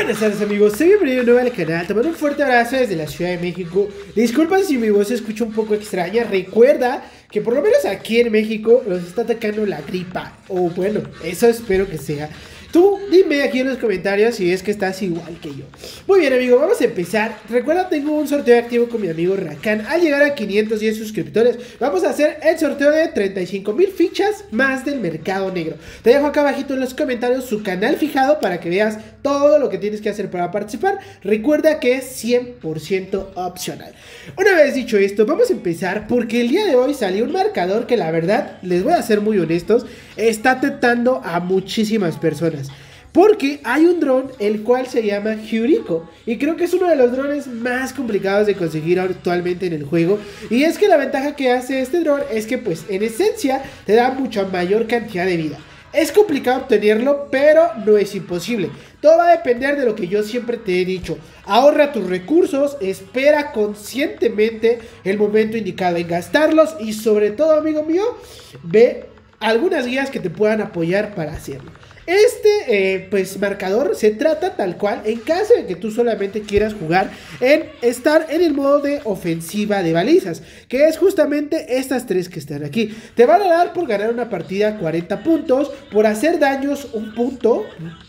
Buenas tardes amigos, soy bienvenido de nuevo al canal. Te mando un fuerte abrazo desde la Ciudad de México. Disculpa si mi voz se escucha un poco extraña. Recuerda que por lo menos aquí en México nos está atacando la gripa. O bueno, eso espero que sea. Tú dime aquí en los comentarios si es que estás igual que yo. Muy bien amigo, vamos a empezar. Recuerda, tengo un sorteo activo con mi amigo Rakan. Al llegar a 510 suscriptores vamos a hacer el sorteo de 35,000 fichas más del mercado negro. Te dejo acá abajito en los comentarios su canal fijado para que veas todo lo que tienes que hacer para participar. Recuerda que es 100% opcional. Una vez dicho esto, vamos a empezar porque el día de hoy salió un marcador que la verdad, les voy a ser muy honestos, está tentando a muchísimas personas. Porque hay un dron el cual se llama Hyuriko y creo que es uno de los drones más complicados de conseguir actualmente en el juego. Y es que la ventaja que hace este dron es que pues en esencia te da mucha mayor cantidad de vida. Es complicado obtenerlo, pero no es imposible. Todo va a depender de lo que yo siempre te he dicho. Ahorra tus recursos, espera conscientemente el momento indicado en gastarlos y sobre todo, amigo mío, ve algunas guías que te puedan apoyar para hacerlo. Este pues marcador se trata tal cual en caso de que tú solamente quieras jugar en estar en el modo de ofensiva de balizas, que es justamente estas tres que están aquí. Te van a dar por ganar una partida 40 puntos, por hacer daños un punto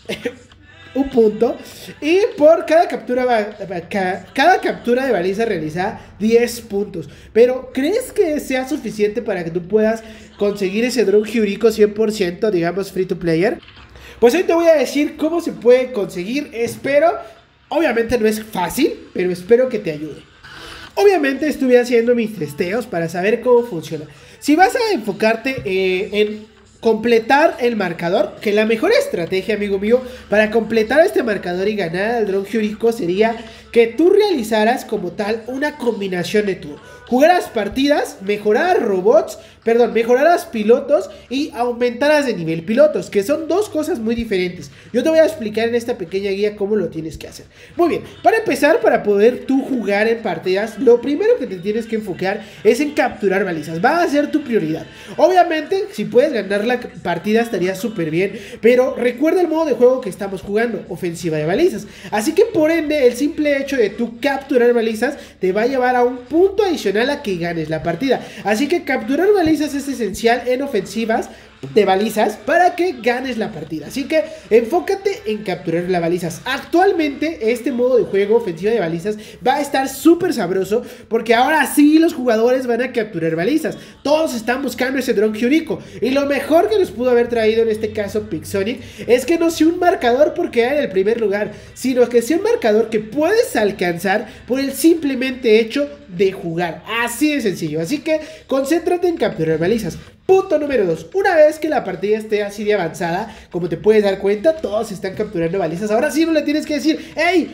un punto y por cada captura de baliza realizada 10 puntos. Pero ¿crees que sea suficiente para que tú puedas conseguir ese dron Hyuriko 100%, digamos free to player? Pues hoy te voy a decir cómo se puede conseguir. Obviamente no es fácil, pero espero que te ayude. Obviamente estuve haciendo mis testeos para saber cómo funciona. Si vas a enfocarte en completar el marcador, que la mejor estrategia, amigo mío, para completar este marcador y ganar al dron Hyuriko sería que tú realizaras como tal una combinación de todo. Jugaras partidas, mejoraras pilotos y aumentaras de nivel pilotos, que son dos cosas muy diferentes. Yo te voy a explicar en esta pequeña guía cómo lo tienes que hacer. Muy bien, para empezar, para poder tú jugar en partidas, lo primero que te tienes que enfocar es en capturar balizas. Va a ser tu prioridad. Obviamente, si puedes ganar la partida estaría súper bien, pero recuerda el modo de juego que estamos jugando, ofensiva de balizas. Así que por ende, el simple hecho de tú capturar balizas te va a llevar a un punto adicional a que ganes la partida. Así que capturar balizas es esencial en ofensivas de balizas para que ganes la partida. Así que enfócate en capturar las balizas. Actualmente este modo de juego ofensiva de balizas va a estar súper sabroso porque ahora sí los jugadores van a capturar balizas. Todos están buscando ese dron Hyuriko y lo mejor que nos pudo haber traído en este caso Pixonic es que no sea un marcador por quedar en el primer lugar, sino que sea un marcador que puedes alcanzar por el simplemente hecho de jugar. Así de sencillo. Así que concéntrate en capturar balizas. Punto número 2. Una vez que la partida esté así de avanzada, como te puedes dar cuenta, todos están capturando balizas. Ahora sí no le tienes que decir: ¡hey,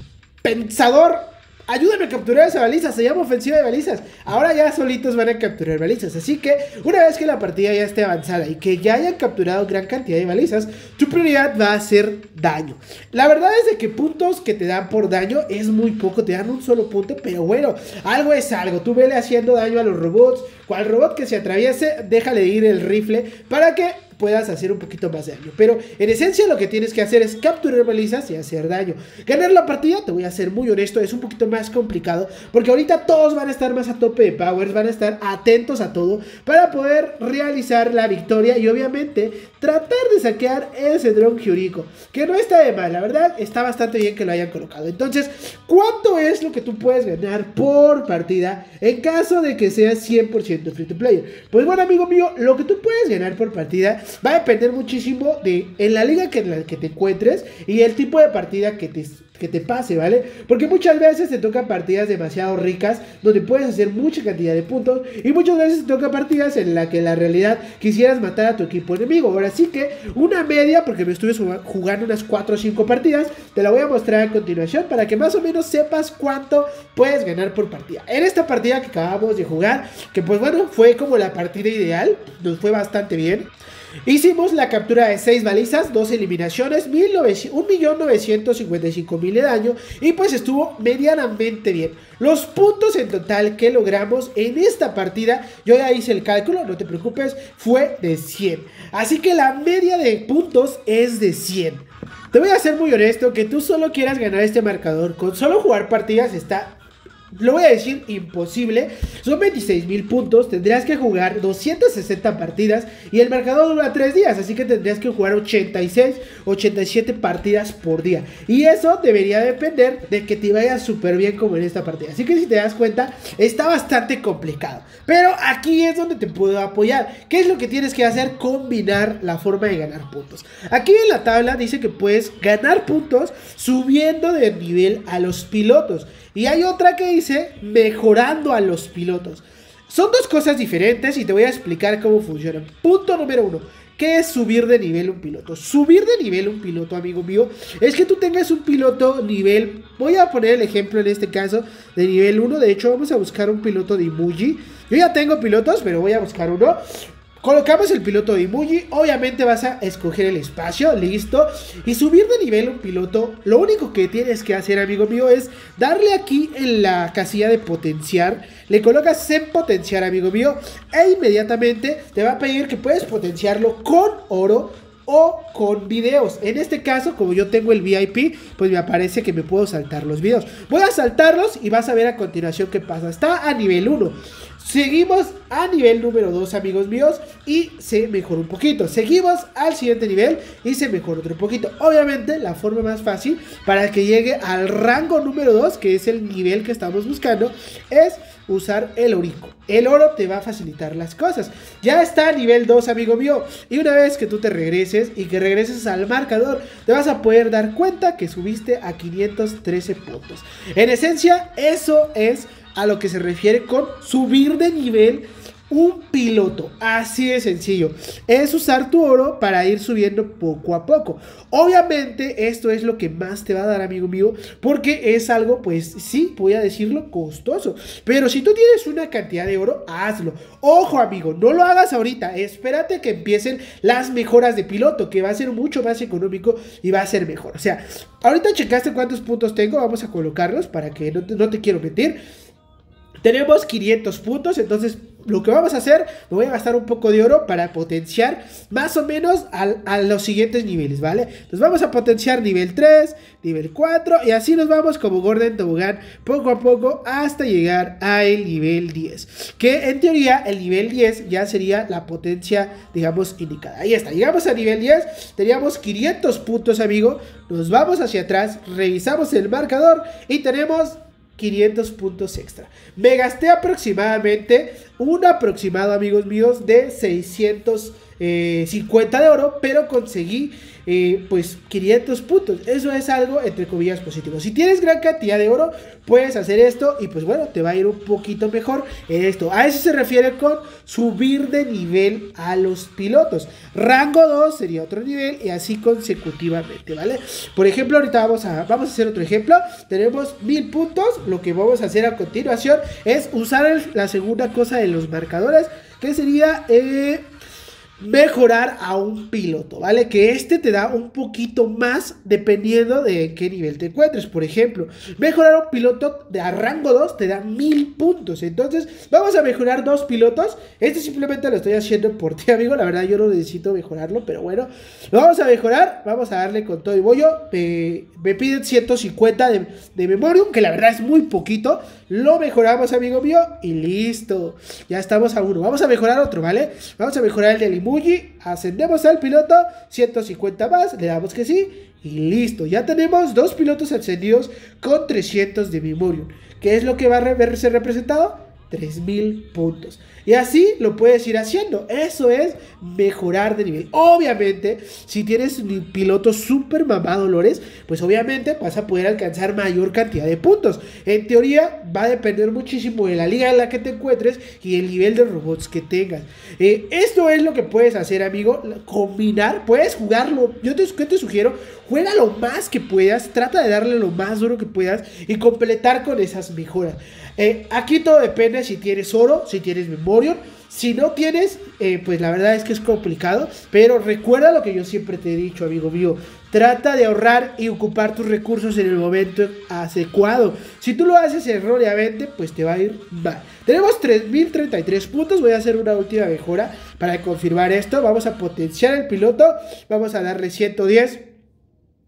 pensador! Ayúdame a capturar esa baliza, se llama ofensiva de balizas. Ahora ya solitos van a capturar balizas. Así que una vez que la partida ya esté avanzada y que ya hayan capturado gran cantidad de balizas, tu prioridad va a ser daño. La verdad es de que puntos que te dan por daño es muy poco, te dan un solo punto, pero bueno, algo es algo. Tú vele haciendo daño a los robots. Cual robot que se atraviese, déjale ir el rifle para que puedas hacer un poquito más de daño. Pero en esencia lo que tienes que hacer es capturar balizas y hacer daño. Ganar la partida, te voy a ser muy honesto, es un poquito más complicado porque ahorita todos van a estar más a tope de powers, van a estar atentos a todo para poder realizar la victoria y obviamente tratar de saquear ese dron Hyuriko, que no está de mal, la verdad está bastante bien que lo hayan colocado. Entonces, ¿cuánto es lo que tú puedes ganar por partida en caso de que sea 100% free to player? Pues bueno, amigo mío, lo que tú puedes ganar por partida va a depender muchísimo de en la liga en la que te encuentres y el tipo de partida que te pase, ¿vale? Porque muchas veces te tocan partidas demasiado ricas donde puedes hacer mucha cantidad de puntos y muchas veces te tocan partidas en la que en la realidad quisieras matar a tu equipo enemigo. Ahora sí que una media, porque me estuve jugando unas 4 o 5 partidas, te la voy a mostrar a continuación para que más o menos sepas cuánto puedes ganar por partida. En esta partida que acabamos de jugar, que pues bueno, fue como la partida ideal, nos fue bastante bien. Hicimos la captura de 6 balizas, 2 eliminaciones, 1.955.000 de daño y pues estuvo medianamente bien. Los puntos en total que logramos en esta partida, yo ya hice el cálculo, no te preocupes, fue de 100. Así que la media de puntos es de 100. te voy a ser muy honesto, que tú solo quieras ganar este marcador con solo jugar partidas está... Lo voy a decir imposible. Son 26,000 puntos. Tendrías que jugar 260 partidas. Y el marcador dura 3 días. Así que tendrías que jugar 86, 87 partidas por día. Y eso debería depender de que te vaya súper bien como en esta partida. Así que si te das cuenta, está bastante complicado. Pero aquí es donde te puedo apoyar. ¿Qué es lo que tienes que hacer? Combinar la forma de ganar puntos. Aquí en la tabla dice que puedes ganar puntos subiendo de nivel a los pilotos. Y hay otra que dice mejorando a los pilotos. Son dos cosas diferentes y te voy a explicar cómo funcionan. Punto número 1. ¿Qué es subir de nivel un piloto? Subir de nivel un piloto, amigo mío, es que tú tengas un piloto nivel... Voy a poner el ejemplo en este caso de nivel 1. De hecho, vamos a buscar un piloto de Imuji. Yo ya tengo pilotos, pero voy a buscar uno. Colocamos el piloto de Imuji, obviamente vas a escoger el espacio, listo. Y subir de nivel un piloto, lo único que tienes que hacer, amigo mío, es darle aquí en la casilla de potenciar. Le colocas en potenciar, amigo mío, e inmediatamente te va a pedir que puedes potenciarlo con oro o con videos. En este caso, como yo tengo el VIP, pues me aparece que me puedo saltar los videos. Voy a saltarlos y vas a ver a continuación qué pasa. Está a nivel 1. Seguimos a nivel número 2, amigos míos, y se mejoró un poquito. Seguimos al siguiente nivel y se mejoró otro poquito. Obviamente, la forma más fácil para que llegue al rango número 2, que es el nivel que estamos buscando, es usar el orico. El oro te va a facilitar las cosas. Ya está a nivel 2, amigo mío. Y una vez que tú te regreses y que regreses al marcador, te vas a poder dar cuenta que subiste a 513 puntos. En esencia, eso es a lo que se refiere con subir de nivel un piloto. Así de sencillo. Es usar tu oro para ir subiendo poco a poco. Obviamente esto es lo que más te va a dar, amigo mío, porque es algo, pues sí, voy a decirlo, costoso. Pero si tú tienes una cantidad de oro, hazlo. Ojo, amigo, no lo hagas ahorita. Espérate que empiecen las mejoras de piloto, que va a ser mucho más económico y va a ser mejor. O sea, ahorita checaste cuántos puntos tengo. Vamos a colocarlos para que no te quiero mentir. Tenemos 500 puntos, entonces lo que vamos a hacer, me voy a gastar un poco de oro para potenciar más o menos a los siguientes niveles, ¿vale? Entonces vamos a potenciar nivel 3, nivel 4 y así nos vamos como Gordon Tobogán poco a poco hasta llegar al nivel 10. Que en teoría el nivel 10 ya sería la potencia, digamos, indicada. Ahí está, llegamos a nivel 10, teníamos 500 puntos, amigo. Nos vamos hacia atrás, revisamos el marcador y tenemos 500 puntos extra. Me gasté aproximadamente, un aproximado, amigos míos, de 650 de oro, pero conseguí pues 500 puntos. Eso es algo entre comillas positivo. Si tienes gran cantidad de oro, puedes hacer esto y pues bueno, te va a ir un poquito mejor en esto. A eso se refiere con subir de nivel a los pilotos. Rango 2 sería otro nivel y así consecutivamente, ¿vale? Por ejemplo, ahorita vamos a hacer otro ejemplo. Tenemos 1000 puntos. Lo que vamos a hacer a continuación es usar la segunda cosa de los marcadores, que sería mejorar a un piloto, ¿vale? Que este te da un poquito más dependiendo de qué nivel te encuentres. Por ejemplo, mejorar a un piloto a rango 2 te da 1000 puntos. Entonces, vamos a mejorar 2 pilotos. Este simplemente lo estoy haciendo por ti, amigo. La verdad, yo no necesito mejorarlo, pero bueno, lo vamos a mejorar. Vamos a darle con todo y bollo. Me piden 150 de memorium, que la verdad es muy poquito. Lo mejoramos, amigo mío, y listo. Ya estamos a 1. Vamos a mejorar otro, ¿vale? Vamos a mejorar el de Imuji. Ascendemos al piloto, 150 más, le damos que sí y listo. Ya tenemos 2 pilotos ascendidos con 300 de memorium. ¿Qué es lo que va a verse representado? 3000 puntos. Y así lo puedes ir haciendo. Eso es mejorar de nivel. Obviamente, si tienes un piloto super mamado, Lores, pues obviamente vas a poder alcanzar mayor cantidad de puntos. En teoría, va a depender muchísimo de la liga en la que te encuentres y el nivel de robots que tengas. Esto es lo que puedes hacer, amigo. Combinar, puedes jugarlo. ¿Qué te sugiero? Juega lo más que puedas. Trata de darle lo más duro que puedas y completar con esas mejoras. Aquí todo depende si tienes oro, si tienes memorium. Si no tienes, pues la verdad es que es complicado. Pero recuerda lo que yo siempre te he dicho, amigo mío. Trata de ahorrar y ocupar tus recursos en el momento adecuado. Si tú lo haces erróneamente, pues te va a ir mal. Tenemos 3033 puntos. Voy a hacer una última mejora para confirmar esto. Vamos a potenciar el piloto. Vamos a darle 110.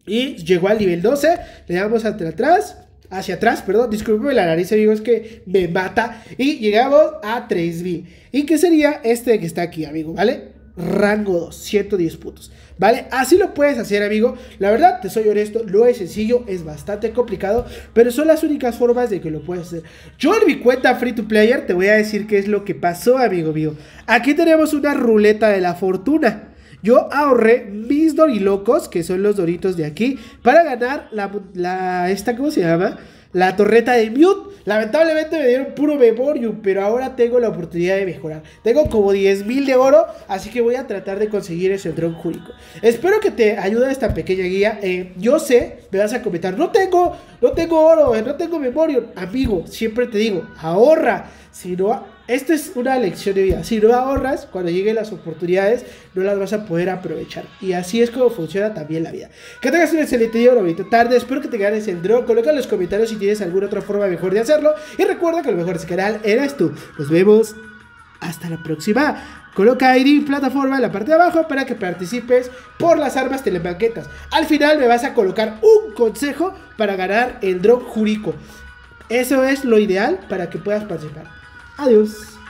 Y llegó al nivel 12. Le damos hacia atrás, perdón, discúlpeme la nariz, amigos, que me mata. Y llegamos a 3000. ¿Y qué sería este que está aquí, amigo? ¿Vale? Rango 2, 110 puntos, ¿vale? Así lo puedes hacer, amigo. La verdad, te soy honesto, no es sencillo, es bastante complicado, pero son las únicas formas de que lo puedes hacer. Yo en mi cuenta Free to Player te voy a decir qué es lo que pasó, amigo mío. Aquí tenemos una ruleta de la fortuna. Yo ahorré mis dorilocos, que son los doritos de aquí, para ganar ¿cómo se llama? La torreta de Mute. Lamentablemente me dieron puro Memorium, pero ahora tengo la oportunidad de mejorar. Tengo como 10,000 de oro, así que voy a tratar de conseguir ese dron júrico. Espero que te ayude esta pequeña guía. Yo sé, me vas a comentar, no tengo oro, no tengo Memorium. Amigo, siempre te digo, ahorra. Si no, esta es una lección de vida. Si no ahorras, cuando lleguen las oportunidades, no las vas a poder aprovechar. Y así es como funciona también la vida. Que tengas un excelente día, una bonita tarde. Espero que te ganes el drone. Coloca en los comentarios si tienes alguna otra forma mejor de hacerlo. Y recuerda que lo mejor de este canal eres tú. Nos vemos hasta la próxima. Coloca ID plataforma en la parte de abajo para que participes por las armas telemanquetas. Al final me vas a colocar un consejo para ganar el drone júrico. Eso es lo ideal para que puedas participar. Adiós.